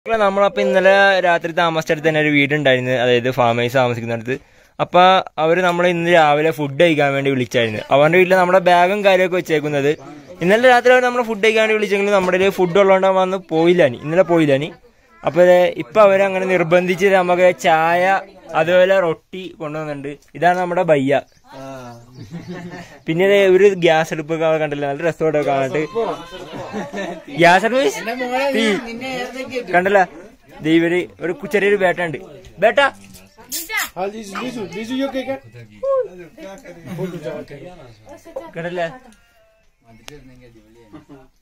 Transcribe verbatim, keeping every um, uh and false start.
നമ്മളപ്പോ ഇന്നലെ രാത്രി താമസിച്ചടുത്ത് തന്നെ ഒരു വീടുണ്ടായിരുന്നു, അതായത് ഫാം ഹൗസ് താമസിക്കുന്നിടത്ത്. അപ്പൊ അവര് നമ്മളെ ഇന്ന് രാവിലെ ഫുഡ് കഴിക്കാൻ വേണ്ടി വിളിച്ചായിരുന്നു. അവരുടെ വീട്ടിൽ നമ്മുടെ ബാഗും കാര്യമൊക്കെ വെച്ചേക്കുന്നത്. ഇന്നലെ രാത്രി അവർ നമ്മളെ ഫുഡ് കഴിക്കാൻ വേണ്ടി വിളിച്ചെങ്കിലും നമ്മുടെ ഫുഡ് ഉള്ളതുകൊണ്ട് വന്ന് പോയില്ലാനി, ഇന്നലെ പോയില്ലാനി. അപ്പൊ ഇപ്പൊ അവരങ്ങനെ നിർബന്ധിച്ച് നമുക്ക് ചായ അതുപോലെ റൊട്ടി കൊണ്ടുവന്നുണ്ട്. ഇതാണ് നമ്മുടെ ബയ്യ. പിന്നെ ഒരു ഗ്യാസ് അടുപ്പൊക്കെ കണ്ടില്ല, നല്ല രസമായിട്ടൊക്കെ കാണാട്ട്. ഗ്യാസ് അടുപ്പ് കണ്ടല്ല, ഇവര് ഒരു ചെറിയൊരു ബേട്ട ഉണ്ട്. ബേട്ട കണ്ടല്ലേ.